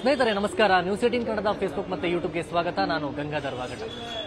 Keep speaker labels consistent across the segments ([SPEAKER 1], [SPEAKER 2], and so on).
[SPEAKER 1] ಸ್ನೇಹಿತರೆ ನಮಸ್ಕಾರ. News 18 Kannada Facebook ಮತ್ತು ಯೂಟ್ಯೂಬ್ಗೆ ಸ್ವಾಗತ. ನಾನು ಗಂಗಾಧರ್ ವಾಗಟ.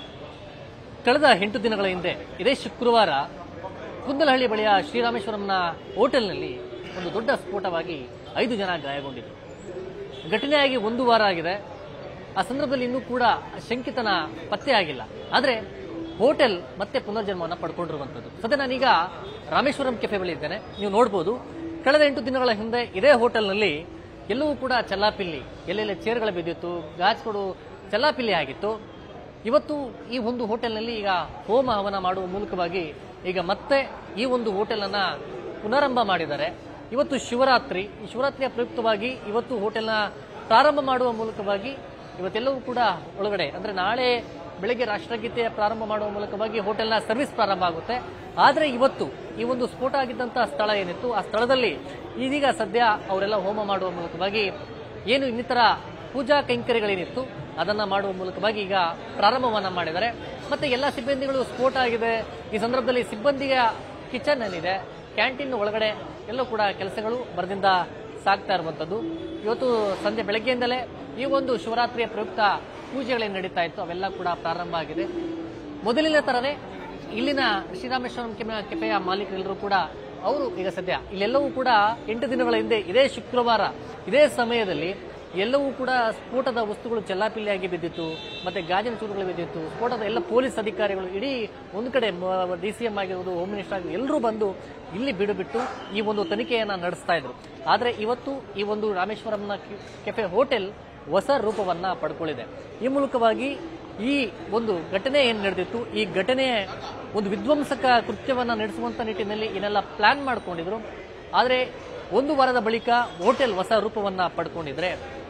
[SPEAKER 1] ಕಳೆದ 8 ದಿನಗಳ ಹಿಂದೆ ಇದೇ ಶುಕ್ರವಾರ ಕುಂದಲಹಳ್ಳಿ ಬಳಿಯ ಶ್ರೀರಾಮೇಶ್ವರಂನ ಹೋಟೆಲ್ನಲ್ಲಿ ಒಂದು ದೊಡ್ಡ ಸ್ಫೋಟವಾಗಿ 5 ಜನ ಗಾಯಗೊಂಡಿದ್ದರು. ಘಟನೆಯಾಗಿ 1 ವಾರ ಆಗಿದೆ. ಆ ಸಂದರ್ಭದಲ್ಲಿ ಇನ್ನೂ ಕೂಡ ಶಂಕಿತನ ಪತ್ತೆ ಆಗಿಲ್ಲ. ಆದರೆ ಹೋಟೆಲ್ ಮತ್ತೆ ಪುನರ್ಜನ್ಮವನ್ನು ಪಡ್ಕೊಂಡಿರುವಂಥದ್ದು. ಸದ್ಯ ನಾನೀಗ ರಾಮೇಶ್ವರಂ ಕೆಫೆ ಬಳಿ ಇದ್ದೇನೆ. ನೀವು ನೋಡಬಹುದು, ಕಳೆದ 8 ದಿನಗಳ ಹಿಂದೆ ಇದೇ ಹೋಟೆಲ್ನಲ್ಲಿ ಎಲ್ಲವೂ ಕೂಡ ಚಲ್ಲಾಪಿಲ್ಲಿ, ಎಲ್ಲೆಲ್ಲ ಚೇರ್ಗಳು ಬಿದ್ದಿತ್ತು, ಗಾಜುಗಳು ಚಲ್ಲಾಪಿಲ್ಲಿ ಆಗಿತ್ತು. ಇವತ್ತು ಈ ಒಂದು ಹೋಟೆಲ್ನಲ್ಲಿ ಈಗ ಹೋಮ ಹವನ ಮಾಡುವ ಮೂಲಕವಾಗಿ ಈಗ ಮತ್ತೆ ಈ ಒಂದು ಹೋಟೆಲ್ ಅನ್ನ ಪುನರಾರಂಭ ಮಾಡಿದ್ದಾರೆ. ಇವತ್ತು ಶಿವರಾತ್ರಿ, ಈ ಶಿವರಾತ್ರಿಯ ಪ್ರಯುಕ್ತವಾಗಿ ಇವತ್ತು ಹೋಟೆಲ್ನ ಪ್ರಾರಂಭ ಮಾಡುವ ಮೂಲಕವಾಗಿ ಇವತ್ತೆಲ್ಲವೂ ಕೂಡ ಒಳಗಡೆ ಅಂದ್ರೆ ನಾಳೆ ಬೆಳಗ್ಗೆ ರಾಷ್ಟ್ರಗೀತೆ ಪ್ರಾರಂಭ ಮಾಡುವ ಮೂಲಕವಾಗಿ ಹೋಟೆಲ್ನ ಸರ್ವಿಸ್ ಪ್ರಾರಂಭ ಆಗುತ್ತೆ. ಆದರೆ ಇವತ್ತು ಈ ಒಂದು ಸ್ಫೋಟ ಆಗಿದ್ದಂತಹ ಸ್ಥಳ ಏನಿತ್ತು, ಆ ಸ್ಥಳದಲ್ಲಿ ಇದೀಗ ಸದ್ಯ ಅವರೆಲ್ಲ ಹೋಮ ಮಾಡುವ ಮೂಲಕವಾಗಿ ಏನು ಇನ್ನಿತರ ಪೂಜಾ ಕೈಂಕರ್ಯಗಳೇನಿತ್ತು ಅದನ್ನ ಮಾಡುವ ಮೂಲಕವಾಗಿ ಈಗ ಪ್ರಾರಂಭವನ್ನ ಮಾಡಿದ್ದಾರೆ. ಮತ್ತೆ ಎಲ್ಲ ಸಿಬ್ಬಂದಿಗಳು ಸ್ಫೋಟ ಆಗಿದೆ. ಈ ಸಂದರ್ಭದಲ್ಲಿ ಸಿಬ್ಬಂದಿಯ ಕಿಚನ್ ಏನಿದೆ, ಕ್ಯಾಂಟೀನ್ ಒಳಗಡೆ ಎಲ್ಲೂ ಕೂಡ ಕೆಲಸಗಳು ಬರದಿಂದ ಸಾಗ್ತಾ ಇರುವಂತದ್ದು. ಇವತ್ತು ಸಂಜೆ ಬೆಳಗ್ಗೆಯಿಂದಲೇ ಈ ಒಂದು ಶಿವರಾತ್ರಿಯ ಪ್ರಯುಕ್ತ ಪೂಜೆಗಳೇನು ನಡೀತಾ ಇತ್ತು ಅವೆಲ್ಲ ಕೂಡ ಪ್ರಾರಂಭ ಆಗಿದೆ. ಮೊದಲಿನ ತರನೇ ಇಲ್ಲಿನ ಶ್ರೀರಾಮೇಶ್ವರಂ ಕೆಫೆಯ ಮಾಲೀಕರೆಲ್ಲರೂ ಕೂಡ ಅವರು ಈಗ ಸದ್ಯ ಇಲ್ಲೆಲ್ಲವೂ ಕೂಡ 8 ದಿನಗಳ ಹಿಂದೆ ಇದೇ ಶುಕ್ರವಾರ ಇದೇ ಸಮಯದಲ್ಲಿ ಎಲ್ಲವೂ ಕೂಡ ಸ್ಫೋಟದ ವಸ್ತುಗಳು ಚೆಲ್ಲಾಪಿಲ್ಲಿಯಾಗಿ ಬಿದ್ದಿತ್ತು, ಮತ್ತೆ ಗಾಜಿನ ಚೂರುಗಳು ಬಿದ್ದಿತ್ತು. ಸ್ಫೋಟದ ಎಲ್ಲ ಪೊಲೀಸ್ ಅಧಿಕಾರಿಗಳು ಇಡೀ ಒಂದು ಕಡೆ DCM ಆಗಿರುವುದು, ಹೋಮ್ ಮಿನಿಸ್ಟರ್ ಆಗಿರುವುದು ಎಲ್ಲರೂ ಬಂದು ಇಲ್ಲಿ ಬಿಡುಬಿಟ್ಟು ಈ ಒಂದು ತನಿಖೆಯನ್ನ ನಡೆಸ್ತಾ ಇದ್ರು. ಆದರೆ ಇವತ್ತು ಈ ಒಂದು ರಾಮೇಶ್ವರಂನ ಕೆಫೆ ಹೋಟೆಲ್ ಹೊಸ ರೂಪವನ್ನ ಪಡ್ಕೊಳ್ಳಿದೆ. ಈ ಮೂಲಕವಾಗಿ ಈ ಒಂದು ಘಟನೆ ಏನು ನಡೆದಿತ್ತು, ಈ ಘಟನೆ ಒಂದು ವಿಧ್ವಂಸಕ ಕೃತ್ಯವನ್ನ ನಡೆಸುವಂತ ನಿಟ್ಟಿನಲ್ಲಿ ಏನೆಲ್ಲ ಪ್ಲಾನ್ ಮಾಡ್ಕೊಂಡಿದ್ರು. ಆದರೆ 1 ವಾರದ ಬಳಿಕ ಹೋಟೆಲ್ ಹೊಸ ರೂಪವನ್ನ ಪಡ್ಕೊಂಡಿದ್ರೆ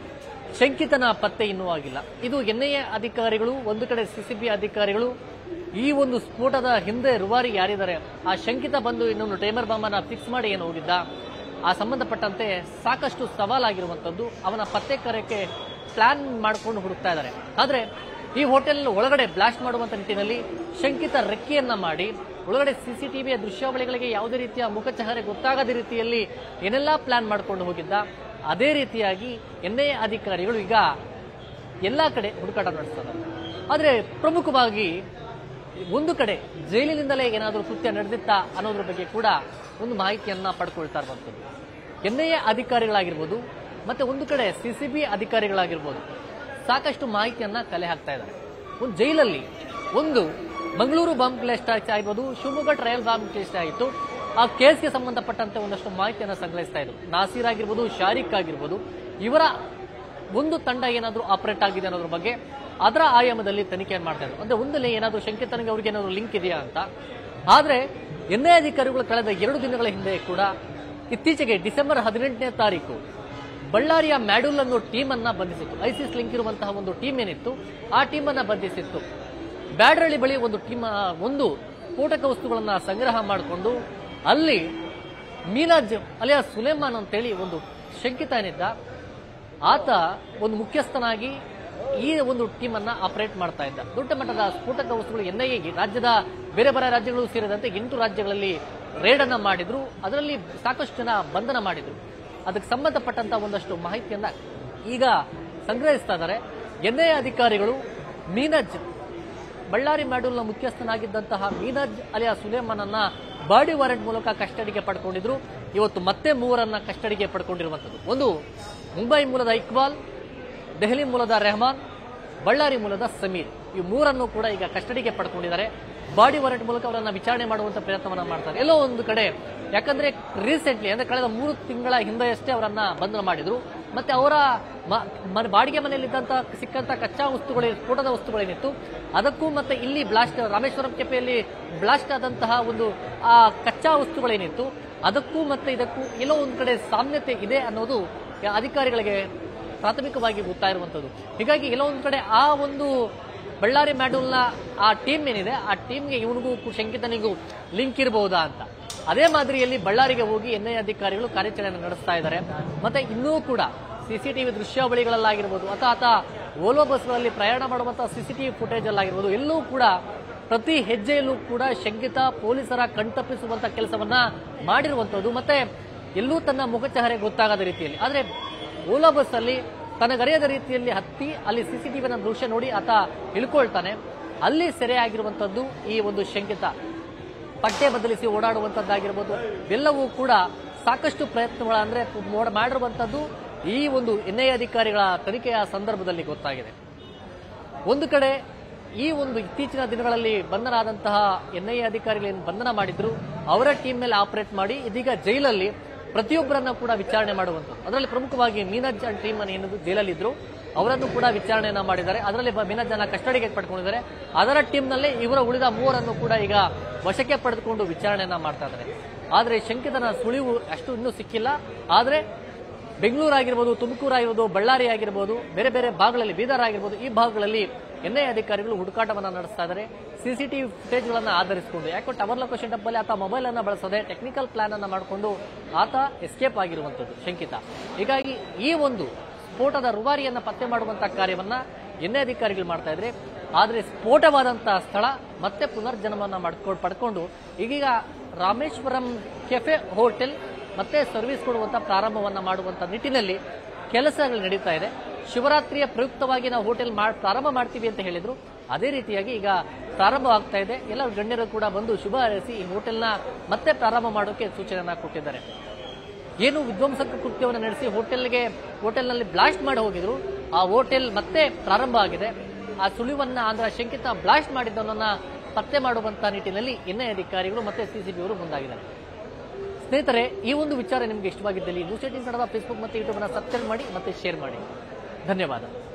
[SPEAKER 1] ಶಂಕಿತನ ಪತ್ತೆ ಇನ್ನೂ ಆಗಿಲ್ಲ. ಇದು NIA ಅಧಿಕಾರಿಗಳು, ಒಂದು ಕಡೆ CCB ಅಧಿಕಾರಿಗಳು ಈ ಒಂದು ಸ್ಫೋಟದ ಹಿಂದೆ ರೂವಾರಿ ಯಾರಿದ್ದಾರೆ, ಆ ಶಂಕಿತ ಬಂದು ಇನ್ನೊಂದು ಟೈಮರ್ ಬಾಂಬ್ ಅನ್ನ ಫಿಕ್ಸ್ ಮಾಡಿ ಏನು ಹೋಗಿದ್ದ, ಆ ಸಂಬಂಧಪಟ್ಟಂತೆ ಸಾಕಷ್ಟು ಸವಾಲಾಗಿರುವಂತದ್ದು. ಅವನ ಪತ್ತೆ ಕಾರ್ಯಕ್ಕೆ ಪ್ಲಾನ್ ಮಾಡಿಕೊಂಡು ಹುಡುಕ್ತಾ ಇದ್ದಾರೆ. ಆದ್ರೆ ಈ ಹೋಟೆಲ್ ಒಳಗಡೆ ಬ್ಲಾಸ್ಟ್ ಮಾಡುವಂತ ನಿಟ್ಟಿನಲ್ಲಿ ಶಂಕಿತ ರೆಕ್ಕೆಯನ್ನ ಮಾಡಿ ಒಳಗಡೆ CCTVಯ ದೃಶ್ಯಾವಳಿಗಳಿಗೆ ಯಾವುದೇ ರೀತಿಯ ಮುಖಚಹರೆ ಗೊತ್ತಾಗದ ರೀತಿಯಲ್ಲಿ ಏನೆಲ್ಲಾ ಪ್ಲಾನ್ ಮಾಡಿಕೊಂಡು ಹೋಗಿದ್ದ, ಅದೇ ರೀತಿಯಾಗಿ NIA ಅಧಿಕಾರಿಗಳು ಈಗ ಎಲ್ಲಾ ಕಡೆ ಹುಡುಕಾಟ ನಡೆಸ್ತಾರೆ. ಆದ್ರೆ ಪ್ರಮುಖವಾಗಿ ಒಂದು ಕಡೆ ಜೈಲಿನಿಂದಲೇ ಏನಾದರೂ ಕೃತ್ಯ ನಡೆದಿತ್ತಾ ಅನ್ನೋದ್ರ ಬಗ್ಗೆ ಕೂಡ ಒಂದು ಮಾಹಿತಿಯನ್ನ ಪಡ್ಕೊಳ್ತಾ ಇರುವಂತದ್ದು. NIA ಅಧಿಕಾರಿಗಳಾಗಿರ್ಬೋದು ಮತ್ತೆ ಒಂದು ಕಡೆ CCB ಅಧಿಕಾರಿಗಳಾಗಿರ್ಬೋದು ಸಾಕಷ್ಟು ಮಾಹಿತಿಯನ್ನ ಕಲೆ ಹಾಕ್ತಾ ಇದ್ದಾರೆ. ಒಂದು ಜೈಲಲ್ಲಿ ಒಂದು ಮಂಗಳೂರು ಬಾಂಬ್ ಬ್ಲಾಸ್ಟ್ ಆಗಿರ್ಬೋದು, ಶಿವಮೊಗ್ಗ ಟ್ರಯಲ್ ಬಾಂಬ್ ಕೇಸ್ ಆಗಿತ್ತು. ಆ ಕೇಸ್ಗೆ ಸಂಬಂಧಪಟ್ಟಂತೆ ಒಂದಷ್ಟು ಮಾಹಿತಿಯನ್ನ ಸಂಗ್ರಹಿಸ್ತಾ ಇದ್ರು. ನಾಸೀರ್ ಆಗಿರ್ಬೋದು, ಶಾರಿಕ್ ಆಗಿರ್ಬೋದು, ಇವರ ಒಂದು ತಂಡ ಏನಾದರೂ ಆಪರೇಟ್ ಆಗಿದೆ ಅನ್ನೋದ್ರ ಬಗ್ಗೆ ಅದರ ಆಯಾಮದಲ್ಲಿ ತನಿಖೆಯನ್ನು ಮಾಡ್ತಾ ಇದ್ರು. ಅಂದ್ರೆ ಒಂದಲ್ಲೇ ಏನಾದರೂ ಶಂಕಿತನಿಗೆ ಅವ್ರಿಗೆ ಏನಾದರೂ ಲಿಂಕ್ ಇದೆಯಾ ಅಂತ. ಆದ್ರೆ NIA ಅಧಿಕಾರಿಗಳು ಕಳೆದ 2 ದಿನಗಳ ಹಿಂದೆ ಕೂಡ ಇತ್ತೀಚೆಗೆ ಡಿಸೆಂಬರ್ 18ನೇ ತಾರೀಕು ಬಳ್ಳಾರಿಯ ಮ್ಯಾಡೂಲ್ ಅನ್ನೋ ಟೀಮ್ ಅನ್ನ ಬಂಧಿಸಿತ್ತು. ISIS ಲಿಂಕ್ ಇರುವಂತಹ ಒಂದು ಟೀಮ್ ಏನಿತ್ತು ಆ ಟೀಮ್ ಅನ್ನ ಬಂಧಿಸಿತ್ತು. ಬ್ಯಾಡರಳ್ಳಿ ಬಳಿ ಒಂದು ಸ್ಫೋಟಕ ವಸ್ತುಗಳನ್ನ ಸಂಗ್ರಹ ಮಾಡಿಕೊಂಡು ಅಲ್ಲಿ ಮೀನಾಜ್ ಅಲಿಯಾ ಸುಲೇಮಾನ್ ಅಂತೇಳಿ ಒಂದು ಶಂಕಿತ ಏನಿದ್ದ ಆತ ಒಂದು ಮುಖ್ಯಸ್ಥನಾಗಿ ಈ ಒಂದು ಟೀಮ್ ಅನ್ನ ಆಪರೇಟ್ ಮಾಡ್ತಾ ಇದ್ದ. ದೊಡ್ಡ ಮಟ್ಟದ ಸ್ಫೋಟಕ ವಸ್ತುಗಳು NIA ರಾಜ್ಯದ ಬೇರೆ ಬೇರೆ ರಾಜ್ಯಗಳು ಸೇರಿದಂತೆ 8 ರಾಜ್ಯಗಳಲ್ಲಿ ರೇಡ್ ಅನ್ನ ಮಾಡಿದ್ರು. ಅದರಲ್ಲಿ ಸಾಕಷ್ಟು ಜನ ಬಂಧನ ಮಾಡಿದ್ರು. ಅದಕ್ಕೆ ಸಂಬಂಧಪಟ್ಟಂತ ಒಂದಷ್ಟು ಮಾಹಿತಿಯನ್ನ ಈಗ ಸಂಗ್ರಹಿಸ್ತಾ ಇದ್ದಾರೆ. NIA ಅಧಿಕಾರಿಗಳು ಮೀನಜ್ ಬಳ್ಳಾರಿ ಮ್ಯಾಡೂಲ್ನ ಮುಖ್ಯಸ್ಥನಾಗಿದ್ದಂತಹ ಮೀನಜ್ ಅಲಿಯಾ ಸುಲೇಮಾನ್ ಅನ್ನ ಬಾಡಿ ವಾರೆಂಟ್ ಮೂಲಕ ಕಸ್ಟಡಿಗೆ ಪಡ್ಕೊಂಡಿದ್ರು. ಇವತ್ತು ಮತ್ತೆ 3ರನ್ನ ಕಸ್ಟಡಿಗೆ ಪಡ್ಕೊಂಡಿರುವಂತದ್ದು. ಒಂದು ಮುಂಬೈ ಮೂಲದ ಇಕ್ಬಾಲ್, ದೆಹಲಿ ಮೂಲದ ರೆಹಮಾನ್, ಬಳ್ಳಾರಿ ಮೂಲದ ಸಮೀರ್, ಈ 3ರನ್ನು ಕೂಡ ಈಗ ಕಸ್ಟಡಿಗೆ ಪಡ್ಕೊಂಡಿದ್ದಾರೆ. ಬಾಡಿ ವಾರೆಂಟ್ ಮೂಲಕ ಅವರನ್ನ ವಿಚಾರಣೆ ಮಾಡುವಂತ ಪ್ರಯತ್ನವನ್ನ ಮಾಡ್ತಾರೆ. ಎಲ್ಲೋ ಒಂದು ಕಡೆ ಯಾಕಂದ್ರೆ ರೀಸೆಂಟ್ಲಿ ಅಂದ್ರೆ ಕಳೆದ 3 ತಿಂಗಳ ಹಿಂದೆಯಷ್ಟೇ ಅವರನ್ನ ಬಂಧನ ಮಾಡಿದ್ರು. ಮತ್ತೆ ಅವರ ಬಾಡಿಗೆ ಮನೆಯಲ್ಲಿದ್ದಂತ ಸಿಕ್ಕಂತ ಕಚ್ಚಾ ವಸ್ತುಗಳು, ಸ್ಫೋಟದ ವಸ್ತುಗಳೇನಿತ್ತು ಅದಕ್ಕೂ ಮತ್ತೆ ಇಲ್ಲಿ ಬ್ಲಾಸ್ಟ್ ರಾಮೇಶ್ವರಂ ಕೆಫೆಯಲ್ಲಿ ಬ್ಲಾಸ್ಟ್ ಆದಂತಹ ಒಂದು ಆ ಕಚ್ಚಾ ವಸ್ತುಗಳೇನಿತ್ತು ಅದಕ್ಕೂ ಮತ್ತೆ ಇದಕ್ಕೂ ಎಲ್ಲೋ ಒಂದು ಕಡೆ ಸಾಮ್ಯತೆ ಇದೆ ಅನ್ನೋದು ಅಧಿಕಾರಿಗಳಿಗೆ ಪ್ರಾಥಮಿಕವಾಗಿ ಗೊತ್ತಾ ಇರುವಂತದ್ದು. ಹೀಗಾಗಿ ಎಲ್ಲೋ ಒಂದು ಕಡೆ ಆ ಒಂದು ಬಳ್ಳಾರಿ ಮ್ಯಾಡೂಲ್ನ ಆ ಟೀಮ್ ಏನಿದೆ ಆ ಟೀಮ್ಗೆ ಇವನಿಗೂ ಶಂಕಿತನಿಗೂ ಲಿಂಕ್ ಇರಬಹುದಾ ಅಂತ ಅದೇ ಮಾದರಿಯಲ್ಲಿ ಬಳ್ಳಾರಿಗೆ ಹೋಗಿ NIA ಅಧಿಕಾರಿಗಳು ಕಾರ್ಯಾಚರಣೆ ನಡೆಸ್ತಾ ಇದ್ದಾರೆ. ಮತ್ತೆ ಇನ್ನೂ ಕೂಡ CCTV ದೃಶ್ಯಾವಳಿಗಳಲ್ಲಾಗಿರ್ಬೋದು ಅಥವಾ ಓಲೋ ಬಸ್ಗಳಲ್ಲಿ ಪ್ರಯಾಣ ಮಾಡುವಂತಹ CCTV ಫುಟೇಜ್ ಅಲ್ಲಾಗಿರ್ಬೋದು ಎಲ್ಲೂ ಕೂಡ ಪ್ರತಿ ಹೆಜ್ಜೆಯಲ್ಲೂ ಕೂಡ ಶಂಕಿತ ಪೊಲೀಸರ ಕಣ್ತಪ್ಪಿಸುವಂತ ಕೆಲಸವನ್ನ ಮಾಡಿರುವಂತದ್ದು. ಮತ್ತೆ ಎಲ್ಲೂ ತನ್ನ ಮುಖಚಹರೆ ಗೊತ್ತಾಗದ ರೀತಿಯಲ್ಲಿ. ಆದ್ರೆ ಓಲಾ ಬಸ್ ಅಲ್ಲಿ ತನಗರಿಯದ ರೀತಿಯಲ್ಲಿ ಹತ್ತಿ ಅಲ್ಲಿ ಸಿಸಿಟಿವಿನ ದೃಶ್ಯ ನೋಡಿ ಆತ ಇಳ್ಕೊಳ್ತಾನೆ. ಅಲ್ಲಿ ಸೆರೆಯಾಗಿರುವಂತದ್ದು ಈ ಒಂದು ಶಂಕಿತ ಬಟ್ಟೆ ಬದಲಿಸಿ ಓಡಾಡುವಂತದ್ದಾಗಿರ್ಬೋದು. ಎಲ್ಲವೂ ಕೂಡ ಸಾಕಷ್ಟು ಪ್ರಯತ್ನಗಳ ಅಂದ್ರೆ ಮಾಡಿರುವಂತದ್ದು ಈ ಒಂದು ಎನ್ಐಎ ಅಧಿಕಾರಿಗಳ ತನಿಖೆಯ ಸಂದರ್ಭದಲ್ಲಿ ಗೊತ್ತಾಗಿದೆ. ಒಂದು ಕಡೆ ಈ ಒಂದು ಇತ್ತೀಚಿನ ದಿನಗಳಲ್ಲಿ ಬಂಧನರಾದಂತಹ ಎನ್ಐಎ ಅಧಿಕಾರಿಗಳನ್ನು ಬಂಧನ ಮಾಡಿದ್ರು, ಅವರ ಟೀಮ್ ಮೇಲೆ ಆಪರೇಟ್ ಮಾಡಿ ಇದೀಗ ಜೈಲಲ್ಲಿ ಪ್ರತಿಯೊಬ್ಬರನ್ನ ಕೂಡ ವಿಚಾರಣೆ ಮಾಡುವಂಥದ್ದು. ಅದರಲ್ಲಿ ಪ್ರಮುಖವಾಗಿ ಮೀನಜ್ ಟೀಮ್ ಏನದು ಜೈಲಲ್ಲಿದ್ರು ಅವರನ್ನು ಕೂಡ ವಿಚಾರಣೆಯನ್ನ ಮಾಡಿದ್ದಾರೆ. ಅದರಲ್ಲಿ ಮೀನಜ್ಜನ ಕಸ್ಟಡಿಗೆ ಪಡ್ಕೊಂಡಿದ್ದಾರೆ. ಅದರ ಟೀಮ್ನಲ್ಲೇ ಇವರ ಉಳಿದ ಮೂವರನ್ನು ಕೂಡ ಈಗ ವಶಕ್ಕೆ ಪಡೆದುಕೊಂಡು ವಿಚಾರಣೆಯನ್ನ ಮಾಡ್ತಾ ಇದ್ದಾರೆ. ಆದರೆ ಶಂಕಿತನ ಸುಳಿವು ಅಷ್ಟು ಇನ್ನೂ ಸಿಕ್ಕಿಲ್ಲ. ಆದರೆ ಬೆಂಗಳೂರು ಆಗಿರ್ಬೋದು, ತುಮಕೂರು ಆಗಿರ್ಬೋದು, ಬಳ್ಳಾರಿ ಆಗಿರ್ಬೋದು, ಬೇರೆ ಬೇರೆ ಭಾಗಗಳಲ್ಲಿ ಬೀದರ್ ಆಗಿರ್ಬೋದು, ಈ ಭಾಗಗಳಲ್ಲಿ ಎನ್ಐಎ ಅಧಿಕಾರಿಗಳು ಹುಡುಕಾಟವನ್ನ ನಡೆಸ್ತಾ ಇದ್ದಾರೆ. ಸಿಸಿಟಿವಿ ಫುಟೇಜ್ಗಳನ್ನ ಆಧರಿಸಿಕೊಂಡು, ಯಾಕೋ ಟವರ್ ಲೊಕೇಶನ್ ಡಬ್ಬಲ್ಲಿ ಆತ ಮೊಬೈಲ್ ಅನ್ನ ಬಳಸದೆ ಟೆಕ್ನಿಕಲ್ ಪ್ಲಾನ್ ಅನ್ನ ಮಾಡಿಕೊಂಡು ಆತ ಎಸ್ಕೇಪ್ ಆಗಿರುವಂತದ್ದು ಶಂಕಿತ. ಹೀಗಾಗಿ ಈ ಒಂದು ಸ್ಫೋಟದ ರೂವಾರಿಯನ್ನ ಪತ್ತೆ ಮಾಡುವಂತಹ ಕಾರ್ಯವನ್ನ ಎನ್ಐಎ ಅಧಿಕಾರಿಗಳು ಮಾಡ್ತಾ ಇದ್ರೆ, ಆದರೆ ಸ್ಫೋಟವಾದಂತಹ ಸ್ಥಳ ಮತ್ತೆ ಪುನರ್ಜನ್ಮವನ್ನ ಪಡ್ಕೊಂಡು ಈಗೀಗ ರಾಮೇಶ್ವರಂ ಕೆಫೆ ಹೋಟೆಲ್ ಮತ್ತೆ ಸರ್ವಿಸ್ ಕೊಡುವಂತ ಪ್ರಾರಂಭವನ್ನ ಮಾಡುವಂತ ನಿಟ್ಟಿನಲ್ಲಿ ಕೆಲಸಗಳು ನಡೀತಾ ಇದೆ. ಶಿವರಾತ್ರಿಯ ಪ್ರಯುಕ್ತವಾಗಿ ನಾವು ಹೋಟೆಲ್ ಪ್ರಾರಂಭ ಮಾಡ್ತೀವಿ ಅಂತ ಹೇಳಿದ್ರು, ಅದೇ ರೀತಿಯಾಗಿ ಈಗ ಪ್ರಾರಂಭ ಆಗ್ತಾ ಇದೆ. ಎಲ್ಲ ಗಣ್ಯರು ಕೂಡ ಬಂದು ಶುಭ ಹಾರೈಸಿ ಈ ಹೋಟೆಲ್ನ ಮತ್ತೆ ಪ್ರಾರಂಭ ಮಾಡೋಕೆ ಸೂಚನೆಯನ್ನ ಕೊಟ್ಟಿದ್ದಾರೆ. ಏನು ವಿಧ್ವಂಸಕ ಕೃತ್ಯವನ್ನು ನಡೆಸಿ ಹೋಟೆಲ್ನಲ್ಲಿ ಬ್ಲಾಸ್ಟ್ ಮಾಡಿ ಹೋಗಿದ್ರು, ಆ ಹೋಟೆಲ್ ಮತ್ತೆ ಪ್ರಾರಂಭ ಆಗಿದೆ. ಆ ಸುಳಿವನ್ನ ಅಂದ್ರೆ ಶಂಕಿತ ಬ್ಲಾಸ್ಟ್ ಮಾಡಿದ್ದವನ್ನ ಪತ್ತೆ ಮಾಡುವಂತಹ ನಿಟ್ಟಿನಲ್ಲಿ ಎನ್ಐಎ ಅಧಿಕಾರಿಗಳು ಮತ್ತೆ ಸಿಸಿಬಿಯವರು ಮುಂದಾಗಿದ್ದಾರೆ. ಸ್ನೇಹಿತರೆ, ಈ ಒಂದು ವಿಚಾರ ನಿಮಗೆ ಇಷ್ಟವಾಗಿದ್ದಲ್ಲಿ ನ್ಯೂಸ್18 ಕನ್ನಡ ಫೇಸ್ಬುಕ್ ಮತ್ತು ಯೂಟ್ಯೂಬ್ ಅನ್ನು ಸಬ್ಸ್ಕ್ರೈಬ್ ಮಾಡಿ ಮತ್ತೆ ಶೇರ್ ಮಾಡಿ. ಧನ್ಯವಾದ.